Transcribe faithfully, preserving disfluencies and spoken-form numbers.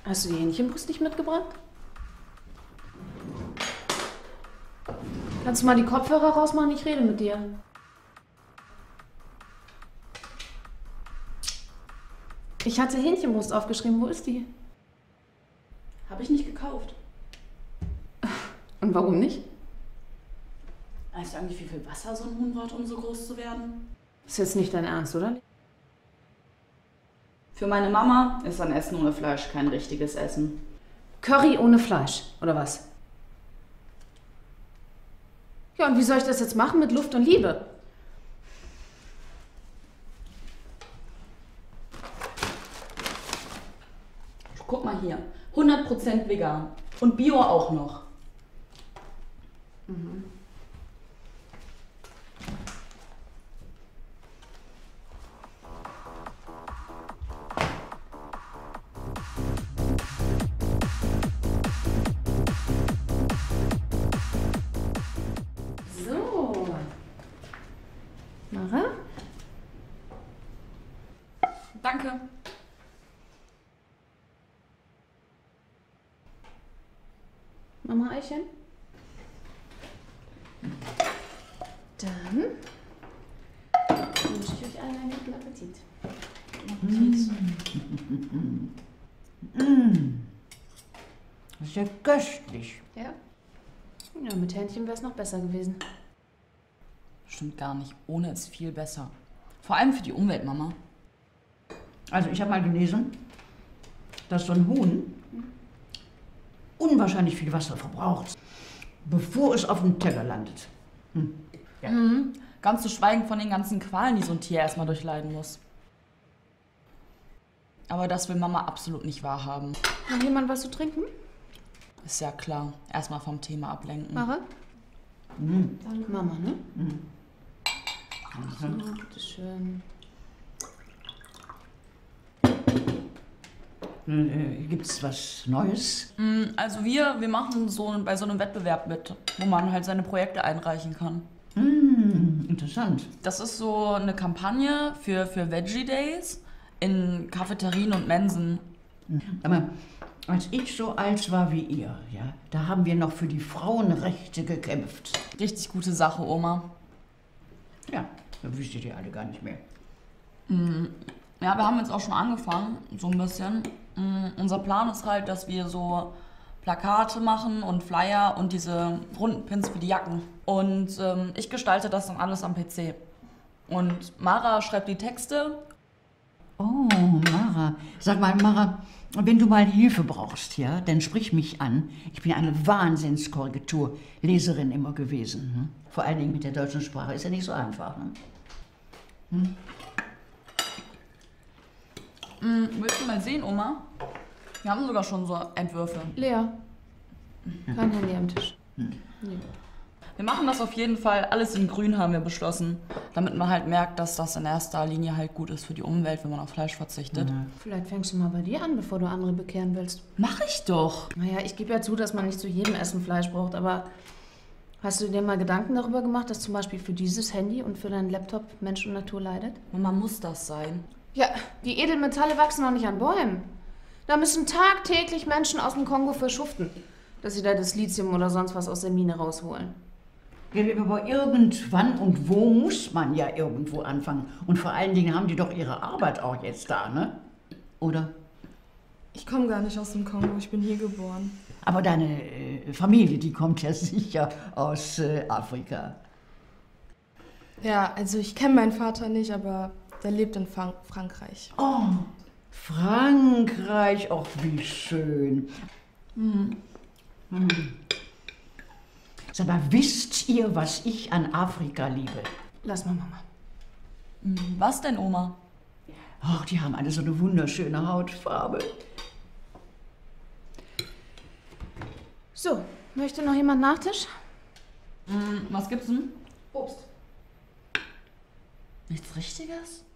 Hast du die Hähnchenbrust nicht mitgebracht? Kannst du mal die Kopfhörer rausmachen? Ich rede mit dir. Ich hatte Hähnchenbrust aufgeschrieben. Wo ist die? Habe ich nicht gekauft. Und warum nicht? Weißt du eigentlich, wie viel Wasser so ein Huhn braucht, um so groß zu werden? Ist jetzt nicht dein Ernst, oder? Für meine Mama ist ein Essen ohne Fleisch kein richtiges Essen. Curry ohne Fleisch, oder was? Ja, und wie soll ich das jetzt machen mit Luft und Liebe? Guck mal hier, hundert Prozent vegan. Und Bio auch noch. Mhm. So. Mara? Danke. Mama Eichen? Dann wünsche ich euch allen einen guten Appetit. Appetit. Mmh. Das ist ja köstlich. Ja. Ja, mit Hähnchen wäre es noch besser gewesen. Stimmt gar nicht. Ohne ist viel besser. Vor allem für die Umwelt, Mama. Also ich habe mal gelesen, dass so ein Huhn unwahrscheinlich viel Wasser verbraucht, bevor es auf dem Teller landet. Hm. Ja. Mhm. Ganz zu schweigen von den ganzen Qualen, die so ein Tier erstmal durchleiden muss. Aber das will Mama absolut nicht wahrhaben. Noch jemand was zu trinken? Ist ja klar. Erstmal vom Thema ablenken. Mara? Mhm. Danke. Mama, ne? Mhm. So, bitteschön. Äh, gibt's was Neues? Mm, Also wir, wir machen so bei so einem Wettbewerb mit, wo man halt seine Projekte einreichen kann. Hm, interessant. Das ist so eine Kampagne für, für Veggie Days in Cafeterien und Mensen. Aber als ich so alt war wie ihr, ja, da haben wir noch für die Frauenrechte gekämpft. Richtig gute Sache, Oma. Ja, da wüsstet ihr alle gar nicht mehr. Mm, Ja, wir haben jetzt auch schon angefangen, so ein bisschen. Mm, Unser Plan ist halt, dass wir so Plakate machen und Flyer und diese runden Pins für die Jacken. Und ähm, ich gestalte das dann alles am P C. Und Mara schreibt die Texte. Oh, Mara. Sag mal, Mara, wenn du mal Hilfe brauchst, ja, dann sprich mich an. Ich bin eine Wahnsinnskorrekturleserin immer gewesen. Hm? Vor allen Dingen mit der deutschen Sprache ist ja nicht so einfach. Hm? Hm? Mm, willst du mal sehen, Oma? Wir haben sogar schon so Entwürfe. Lea. Kein Handy am Tisch. Hm. Nee. Wir machen das auf jeden Fall, alles in grün haben wir beschlossen, damit man halt merkt, dass das in erster Linie halt gut ist für die Umwelt, wenn man auf Fleisch verzichtet. Mhm. Vielleicht fängst du mal bei dir an, bevor du andere bekehren willst. Mach ich doch. Naja, ich gebe ja zu, dass man nicht zu jedem Essen Fleisch braucht, aber hast du dir mal Gedanken darüber gemacht, dass zum Beispiel für dieses Handy und für deinen Laptop Mensch und Natur leidet? Mama, muss das sein? Ja, die Edelmetalle wachsen noch nicht an Bäumen. Da müssen tagtäglich Menschen aus dem Kongo für schuften, dass sie da das Lithium oder sonst was aus der Mine rausholen. Ja, aber irgendwann und wo muss man ja irgendwo anfangen. Und vor allen Dingen haben die doch ihre Arbeit auch jetzt da, ne? Oder? Ich komme gar nicht aus dem Kongo, ich bin hier geboren. Aber deine äh, Familie, die kommt ja sicher aus äh, Afrika. Ja, also ich kenne meinen Vater nicht, aber der lebt in Frank Frankreich. Oh, Frankreich, auch wie schön. Hm. Hm. Sag mal, wisst ihr, was ich an Afrika liebe? Lass mal, Mama. Mm, Was denn, Oma? Ach, die haben alle so eine wunderschöne Hautfarbe. So, möchte noch jemand Nachtisch? Mm, Was gibt's denn? Obst. Nichts Richtiges?